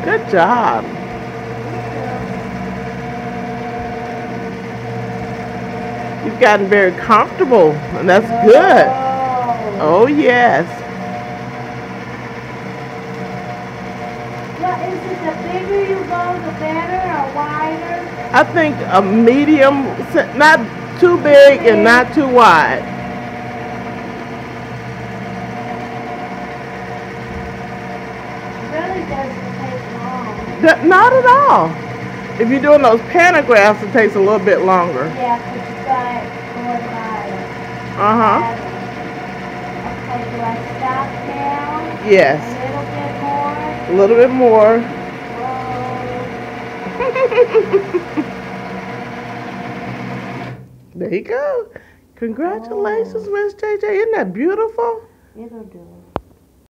Good job. You've gotten very comfortable, and that's good. Oh, yes. Well, is it the bigger you go, the better, or wider? I think a medium, not too big and not too wide. It really doesn't take long. Not at all. If you're doing those panographs, it takes a little bit longer. Yeah, but you got it going wider. Uh-huh. Okay, do I stop now? Yes. A little bit more? A little bit more. There you go. Congratulations, Miss JJ. Isn't that beautiful? It'll do.